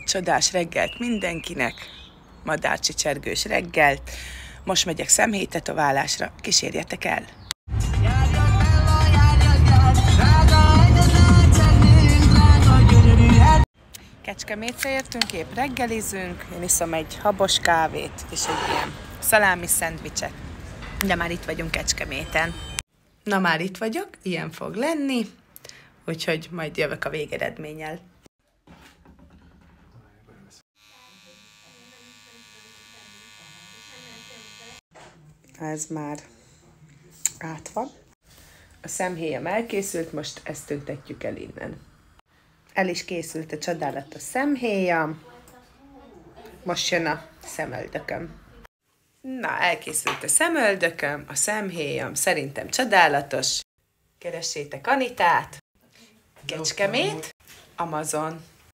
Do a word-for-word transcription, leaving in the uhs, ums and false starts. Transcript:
Csodás reggelt mindenkinek, madárcsicsergős reggelt. Most megyek szemhéjtetoválásra, kísérjetek el! Kecskemétre értünk, épp reggelizünk, én iszom egy habos kávét és egy ilyen szalámi szendvicset, de már itt vagyunk Kecskeméten. Na már itt vagyok, ilyen fog lenni, úgyhogy majd jövök a végeredménnyel. Ez már át van. A szemhéjam elkészült, most ezt tüntetjük el innen. El is készült a csodálatos szemhéjam. Most jön a szemöldököm. Na, elkészült a szemöldököm, a szemhéjam szerintem csodálatos. Keressétek Anitát, Kecskemét, Amazon.